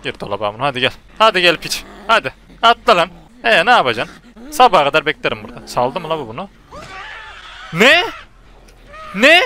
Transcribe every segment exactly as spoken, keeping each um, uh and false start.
Gir dolaba bunu, hadi gel. Hadi gel piç. Hadi. Atla lan. Ee ne yapacaksın? Sabaha kadar beklerim burada. Saldı mı la bu bunu? Ne? Ne?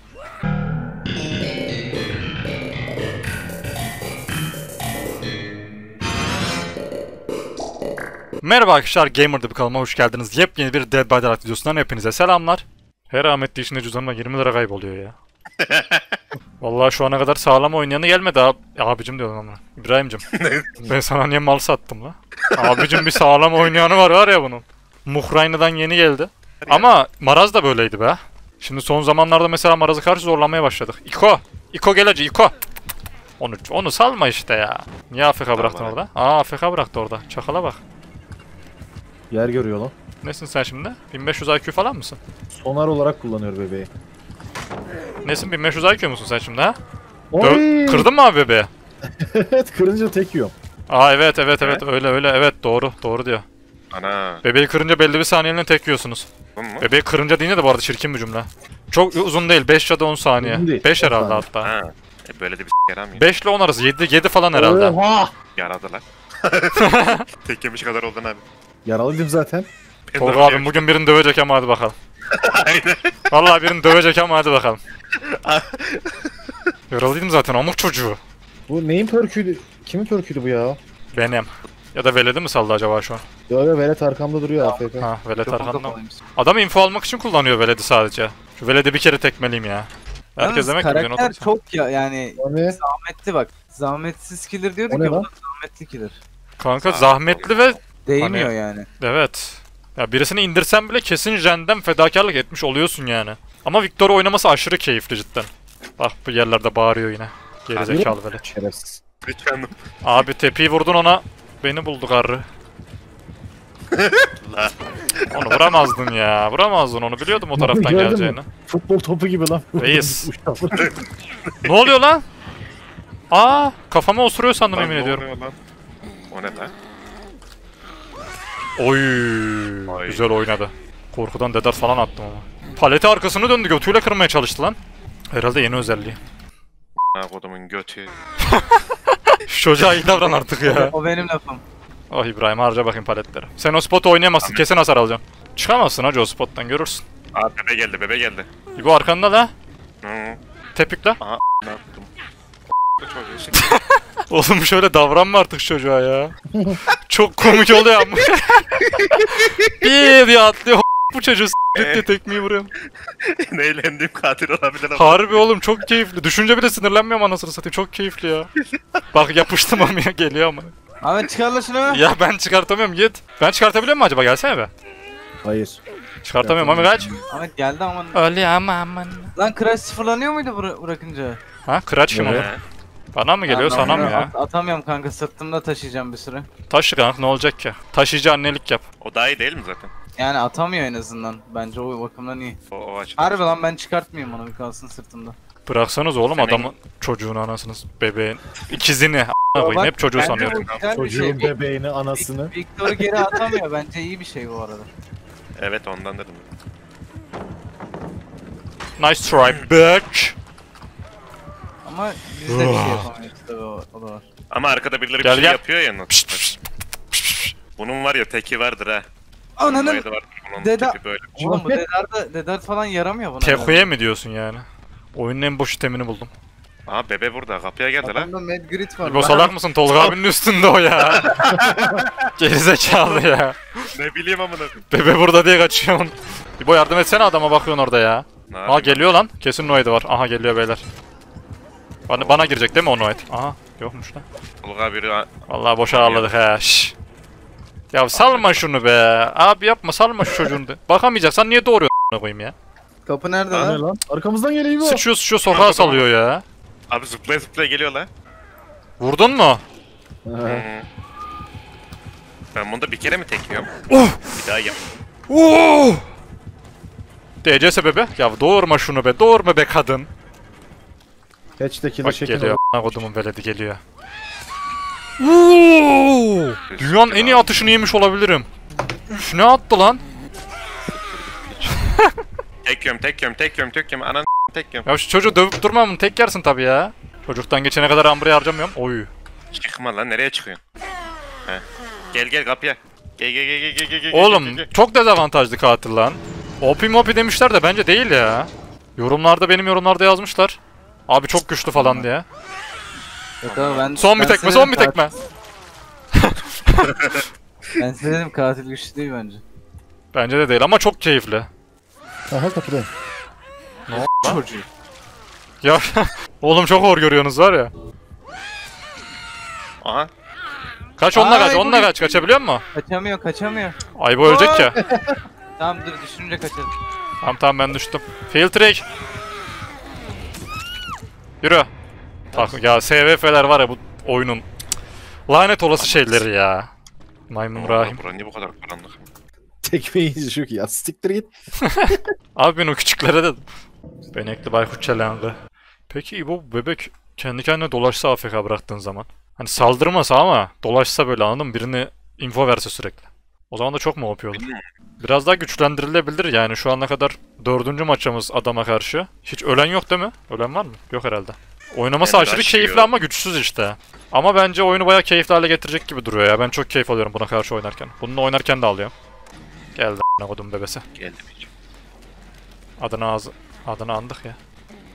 Merhaba arkadaşlar, Gamer'da bir kanalıma hoş geldiniz. Yepyeni bir Dead by Daylight videosundan hepinize selamlar. Her rahmetli işinde cüzdanıma yirmi lira kayboluyor ya. Vallahi şu ana kadar sağlam oynayanı gelmedi abi. Abicim diyorum ama. İbrahim'cim. Ben sana niye mal sattım la? Abicim bir sağlam oynayanı var var ya bunun. Muhraynı'dan yeni geldi. Ama Maraz da böyleydi be. Şimdi son zamanlarda mesela Maraz'ı karşı zorlamaya başladık. İko! İko gel acı, İko! Onu, onu salma işte ya. Niye A F K bıraktın orada? Aa A F K bıraktı orada. Çakala bak. Yer görüyor lan. Nesin sen şimdi? bin beş yüz I Q falan mısın? Sonar olarak kullanıyor bebeği. Nesin, bin beş yüz I Q musun sen şimdi ha? Oy! Kırdın mı abi bebeği? Evet, kırınca tek yiyorum. Aa evet evet evet öyle öyle evet doğru doğru diyor. Ana. Bebeği kırınca belli bir saniyeliğine tek yiyorsunuz. Bebeği kırınca deyince de bu arada çirkin bir cümle. Çok uzun değil, beş ya da on saniye. beş herhalde saniye. hatta. Ha. E böyle de bir s**k yaramıyor. beş ile on arası, yedi yedi falan herhalde. Oha! Yaradılar. Tek yemiş kadar oldun abi. Yaralıydım zaten. Tolga abim bugün birini dövecek ama hadi bakalım. Aynen. Vallahi birini dövecek ama hadi bakalım. Yaralıydım zaten, amuk çocuğu. Bu neyin pörküydü? Kimin pörküydü bu ya? Benim. Ya da Veled'i mi saldı acaba şu an? Ya ya Velet arkamda duruyor A F K. Ha, Veled arkamda mı? Adam info almak için kullanıyor Veled'i sadece. Şu Veled'i bir kere tekmeliyim ya. Herkes demek ki karakter çok ya yani O ne? zahmetli bak. Zahmetsiz killer diyorduk O ne ya, bu lan? da zahmetli killer. Kanka zahmetli ve Değmiyor Hani- yani. evet. Ya birisini indirsen bile kesin jenden fedakarlık etmiş oluyorsun yani. Ama Victor oynaması aşırı keyifli cidden. Bak bu yerlerde bağırıyor yine. Gerizekalı Veled. Şerefsiz. Lütfen. Abi tepiyi vurdun ona. Beni buldu karı. La. Onu vuramazdın ya. Vuramazdın onu. Biliyordum o taraftan Gördün mü? geleceğini. Futbol topu gibi lan. Reis. Ne oluyor lan? Aa, kafama osuruyor sandım, Lan yemin ne ediyorum. oluyor lan? O ne lan? Oy, Ay. güzel oynadı. Korkudan dedar falan attım ama. Paleti arkasını döndü, götüyle kırmaya çalıştı lan. Herhalde yeni özelliği. Ha kodumun götü. Şu çocuğa iyi davran artık ya. O benim lafım. Oh İbrahim, harca bakayım paletleri. Sen o spotu oynayamazsın, kesin hasar alacaksın. Çıkamazsın hacı o spottan, görürsün. Aa bebe geldi bebe geldi. Bu arkanda la. Hı. Tepik la. Aha ne yaptım? Çocuğu şey. Oğlum şöyle davranma artık çocuğa ya. Çok komik oluyor ama. Bir diye atlıyor bu çocuğu s**t diye tekmeyi vuruyor. Eğlendiğim katil olabilir ama. Harbi oğlum çok keyifli. Düşünce bile sinirlenmiyorum anasını satayım. Çok keyifli ya. Bak yapıştım ama ya, geliyor ama. Ahmet çıkar la şunu. Ya ben çıkartamıyorum, git. Ben çıkartabiliyor muyum acaba, gelsene be. Hayır. Çıkartamıyorum ama kaç. Ahmet geldi aman. Öyle ama aman. Lan crash sıfırlanıyor muydu bıra- bırakınca? Ha kıraç kim o? He. Bana mı geliyor, Ben sana mı onu ya? at- atamıyorum kanka, sırtımda taşıyacağım bir süre. Taşı kanka, ne olacak ki? Taşıyıcı annelik yap. O daha iyi değil mi zaten? Yani atamıyor en azından. Bence o bakımdan iyi. O, o açıdan. Harbi lan, ben çıkartmayayım onu, bir kalsın sırtımda. Bıraksanız oğlum Senin- adamın çocuğunu, anasınız, bebeğin. İkizini a**ına koyayım, hep çocuğu bence sanıyorum. bu güzel bir Çocuğun şey. bebeğini, anasını. Victor'u geri atamıyor, bence iyi bir şey bu arada. Evet ondan dedim. Nice try bitch. Ama biz de bir şey yapamayız tabii, o, o da var. Ama arkada birileri Gel, bir şey gel. yapıyor ya nasıl? Pişt, pişt, pişt. Bunun var ya teki vardır ha. Ananın Bunun da vardır, bunun Deda- teki böyle. Oğlum bu dedar dedar falan yaramıyor buna. Tekuye mi diyorsun yani? Oyunun en boş itemini buldum. Aha bebe burada kapıya geldi lan. Adamda Mad Grid var. İbo salak mısın? Tolga abinin üstünde o ya. Gerizekalı ya. Ne bileyim amına. Bebe burada diye kaçıyorsun. İbo yardım etsene, adama bakıyorsun orada ya. Ne Aa yapayım? geliyor lan. Kesin Noed'i var. Aha geliyor beyler. Bana, bana girecek değil mi o Noed? Aha yokmuş lan. Tolga biri Vallahi boşa ağladık ha. Şşş. Ya salma şunu be. Abi yapma, salma şu çocuğunu da. Bakamayacaksan niye doğuruyorsun a**ına koyayım ya? Kapı nerede Ne lan? lan? Arkamızdan geliyor bu. Sıçıyor sıçıyor sokağa salıyor ya. abi zıplaya zıplaya geliyor lan. Vurdun mu? Ha. Hı. Ben bunda bir kere mi tekmiyorum? Oh! Bir daha yap. Oo! D C sebebi? Ya doğurma şunu be, doğurma be kadın. Hatch'teki de Bak şekil geliyor, a**ına kodumun veledi geliyor. Oo! Dünyanın en iyi atışını yemiş olabilirim. Üf, ne attı lan? Tek yiyorum tek yiyorum tek yiyorum tek yiyorum anan tek yiyorum. Ya şu çocuğu dövüp durma mı? Tek yersin tabii ya. Çocuktan geçene kadar ambre harcamıyorum. Oy. Çıkma lan, nereye çıkıyorsun? Heh. Gel gel kapıya. Gel gel gel gel gel gel. Oğlum gel, gel. çok dezavantajlı katil lan. O P mopi demişler de bence değil ya. Yorumlarda benim yorumlarda yazmışlar. Abi çok güçlü falan diye. Yok abi ben... Son bir ben tekme, size son bir dedim tekme. katil- Ben size dedim katil güçlü değil bence. Bence de değil ama çok keyifli. Aha kapıdayım. Çocuğu. Ya oğlum çok hor görüyorsunuz var ya. Aha. Kaç onunla Ay, kaç, bu onunla bir- kaç. Kaçabiliyor musun? Kaçamıyor kaçamıyor. Ay bu ölecek ya. Tamam dur düşününce kaçalım. Tamam tamam ben düştüm. Field trick. Yürü. Bak ya S V F'ler var ya bu oyunun lanet olası şeyleri ya. Maymun Rahim. Bura niye bu kadar karanlık? Tekme yiyince şu ki ya siktir git. Abi ben o küçüklere dedim. Benekli baykuş çelengı. Peki bu bebek kendi kendine dolaşsa A F K bıraktığın zaman. Hani saldırmasa ama dolaşsa böyle anladın mı? Birini info verse sürekli. O zaman da çok mu O P olur? Biraz daha güçlendirilebilir yani şu ana kadar dördüncü maçımız adama karşı. Hiç ölen yok değil mi? Ölen var mı? Yok herhalde. Oynaması Emre aşırı aşıyor. keyifli ama güçsüz işte. Ama bence oyunu bayağı keyifli hale getirecek gibi duruyor ya. Ben çok keyif alıyorum buna karşı oynarken. Bununla oynarken de alıyorum. Geldi a**ına kodum bebesi. Geldim hiç. Adını ağzı... Adını andık ya.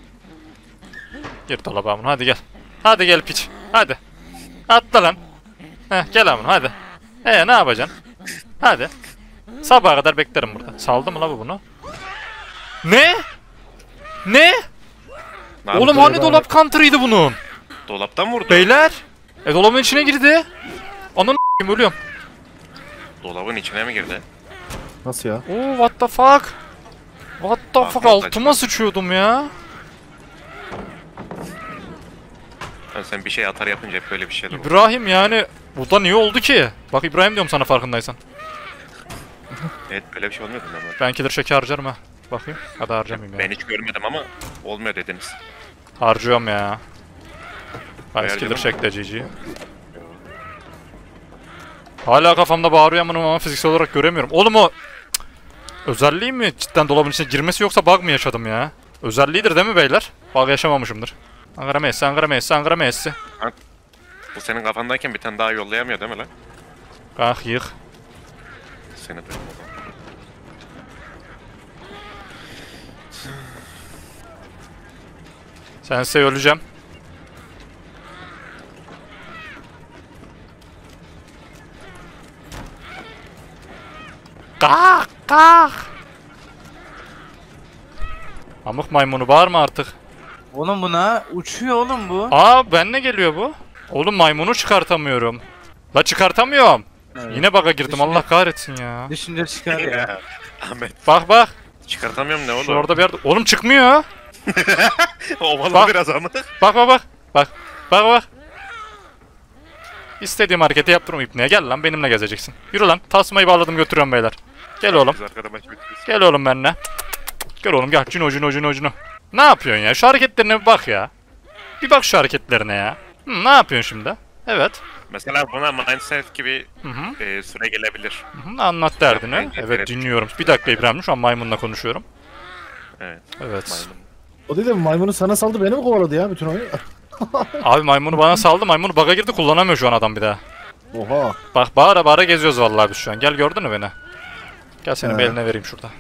Gir dolaba amına hadi gel. Hadi gel piç. Hadi. Atla lan. Heh gel amına hadi. Ee ne yapacaksın? Hadi. Sabaha kadar beklerim burada. Saldı mı la bu bunu? Ne? Ne? Ne Oğlum yaptın? hani dolap counter'ıydı bunun? Dolaptan mı vurdu? Beyler. E dolabın içine girdi. Onun a**ayım ölüyorum. Dolabın içine mi girdi? Nasıl ya? Oo what the fuck? What the Ah, fuck montaj altıma var. sıçıyordum ya. Ha, sen bir şey atar yapınca hep böyle bir şeyler olur. İbrahim yani bu da niye oldu ki? Bak İbrahim diyorum sana farkındaysan. Evet, böyle bir şey olmuyordu ama. Ben killer şeker harcarım ha. Bakayım. Hadi harcamayayım ya. Ben hiç görmedim ama olmuyor dediniz. Harcıyorum ya. Hadi Harcama. killer şekle G G. Hala kafamda bağırıyor ama fiziksel olarak göremiyorum. Oğlum o... Cık. Özelliği mi cidden dolabın içine girmesi yoksa bug mı yaşadım ya? Özelliğidir değil mi beyler? Bug yaşamamışımdır. Ankara Messi, Ankara Messi, Ankara Messi. Bu senin kafandayken bir tane daha yollayamıyor değil mi lan? Ah yık. Seni de. Sense öleceğim. Kalk kalk. Amık maymunu bağırma artık. Oğlum buna uçuyor oğlum bu. Aa benle geliyor bu. Oğlum maymunu çıkartamıyorum. La çıkartamıyorum. Evet. Yine bug'a girdim Düşünce- Allah kahretsin ya. Düşünce çıkar ya. Ya, Ahmet Bak bak. çıkartamıyorum ne Şu oğlum? orada bir yerde. Oğlum çıkmıyor. Ovalı Bak. biraz ama. Bak bak bak. Bak. Bak bak. İstediğim hareketi yaptırma ipneye. Gel lan benimle gezeceksin. Yürü lan. Tasmayı bağladım götürüyorum beyler. Gel oğlum. Biz arkada maç bitiriyoruz. Gel oğlum benimle. Gel oğlum gel. Cino cino cino cino. Ne yapıyorsun ya? Şu hareketlerine bir bak ya. Bir bak şu hareketlerine ya. Hı, ne yapıyorsun şimdi? Evet. Mesela buna mindset gibi Hı hı. e, süre gelebilir. Hı hı. Anlat derdini. Yapmayın, Evet evet. dinliyorum. Bir dakika İbrahim. Şu an maymunla konuşuyorum. Evet. Evet. Maymun. O değil de maymunu sana saldı beni mi kovaladı ya bütün oyun? Abi maymunu bana saldı. Maymunu bug'a girdi. Kullanamıyor şu an adam bir daha. Oha. Bak bağıra bağıra geziyoruz vallahi biz şu an. Gel gördün mü beni? Gel seni bir He. eline vereyim şurada.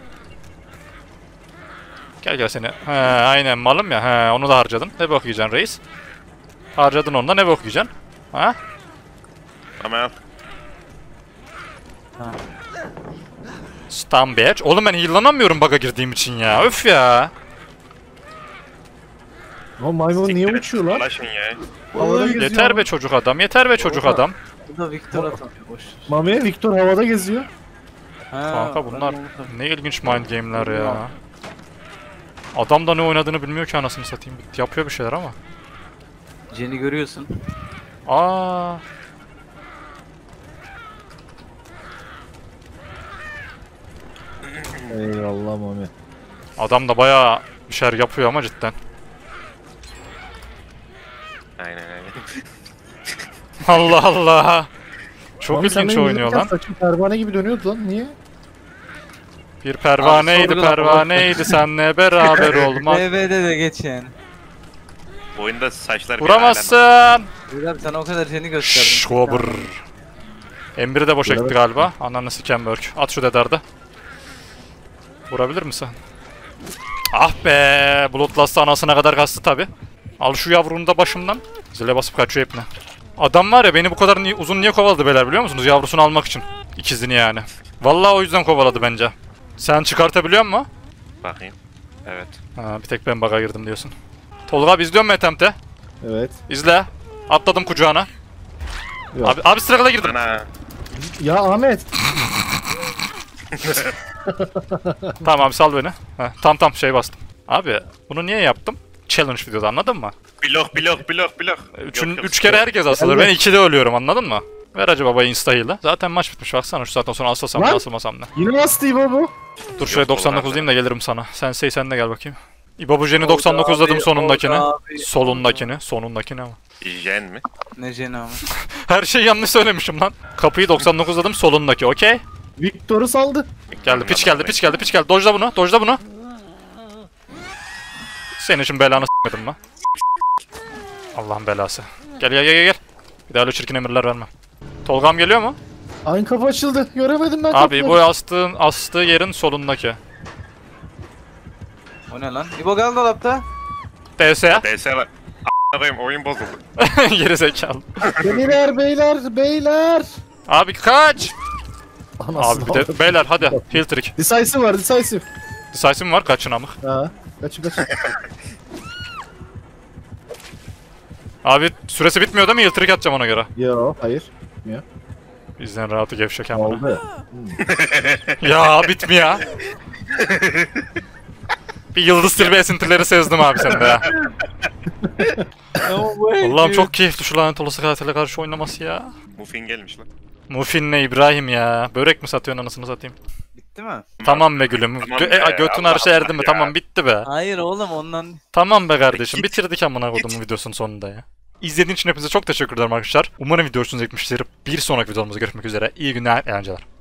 Gel gel seni. He aynen malım ya. He onu da harcadın. Ne bok yiyeceksin reis? Harcadın onu da ne bok yiyeceksin? Ha? Tamam. Stun bitch. Oğlum ben heal'lanamıyorum bug'a girdiğim için ya. Öf ya. O maymun niye Siktir et, uçuyor lan? dolaşın ya. Havada geziyor. Yeter be çocuk adam. Yeter be çocuk Oha. adam. Bu da Victor atamıyor boş. ver. Mami'ye Victor havada geziyor. Ha, Kanka ben bunlar de onu- ne ilginç mind game'ler ya. Adam da ne oynadığını bilmiyor ki anasını satayım. Yapıyor bir şeyler ama. Jen'i görüyorsun. Aa. Eyvallah Mami. Adam da bayağı bir şeyler yapıyor ama cidden. Aynen aynen. Allah Allah. Çok Mami, sen ilginç benim oynuyor yürürken lan. Saçın pervane gibi dönüyordu lan niye? Bir pervaneydi Abi, sorgulama. pervaneydi senle beraber olmak. B B'de de geç yani. Bu oyunda saçlar bir Vuramazsın. Dur abi sana o kadar seni gösterdim. Şobur. M biri de boşa gitti Evet. galiba. Ananı siken Börk. At şu dedarda. Vurabilir misin? Ah be! Bloodlust anasına kadar kastı tabi. Al şu yavrunu da başımdan. Zile basıp kaçıyor hepine. Adam var ya beni bu kadar ni- uzun niye kovaladı beyler biliyor musunuz? Yavrusunu almak için. İkizini yani. Vallahi o yüzden kovaladı bence. Sen çıkartabiliyor musun? Bakayım. Evet. Ha, bir tek ben bug'a girdim diyorsun. Tolga abi izliyor musun Attempt'e? Evet. İzle. Atladım kucağına. Yok. Abi, abi struggle'a girdim. Ana. Ya Ahmet. Tamam abi sal beni. Heh, tam tam şey bastım. Abi bunu niye yaptım? Challenge videoda anladın mı? Blok blok blok blok. Üçün, Yok, yok. üç kere herkes asılır. Evet. Ben ikide ölüyorum anladın mı? Ver acaba baba insta heal'ı. Zaten maç bitmiş baksana şu saatten sonra asılsam ne Lan! asılmasam ne. Yine nasıl İbo bu? Dur şuraya Yok, doksan dokuz Tolga diyeyim de gelirim sana. Sensei sen de gel bakayım. İbo bu jeni Oldu doksan dokuzladım abi, sonundakini. oldu abi, Solundakini. Sonundakini ama. Jen mi? Ne Jen ama. Her şeyi yanlış söylemişim lan. Kapıyı doksan dokuzladım solundaki okey. Victor'u saldı. Geldi piç geldi piç geldi piç geldi. Dojla bunu dojla bunu. Senin için belanı s**medim lan. Allah'ın belası. Gel gel gel gel. Bir daha öyle çirkin emirler verme. Tolgam geliyor mu? Aynı kapı açıldı. Göremedim ben Abi kapıyı. bu astığın astığı yerin solundaki. O ne lan? İbo gel dolapta. D S. D S var. A**ayım oyun bozuldu. Geri zekalı. Beyler beyler beyler. Abi kaç. Anasını Abi bir de beyler hadi heal trick. Decisive var decisive. Decisive mi var kaçın amık. Ha. Kaçın kaçın. Abi süresi bitmiyor değil mi? Heal trick atacağım ona göre. Yo hayır. Bizden rahatı gevşek amına. Oldu. Ya bitmiyor. Bir yıldız tilbe esintileri sezdim abi sende ya. Allah'ım çok keyifli şu lanet olası katile karşı oynaması ya. Muffin gelmiş lan. Muffin'le İbrahim ya. Börek mi satıyorsun anasını satayım? Bitti mi? Tamam be gülüm. Tamam Gö- be, e, götün Allah arşı erdi Allah mi? ya. Tamam bitti be. Hayır oğlum ondan. Tamam be kardeşim. Git. Bitirdik amına kodumun videosunun sonunda ya. İzlediğiniz için hepinize çok teşekkür ederim arkadaşlar. Umarım video hoşunuza gitmiştir. Bir sonraki videomuzda görüşmek üzere. İyi günler, eğlenceler.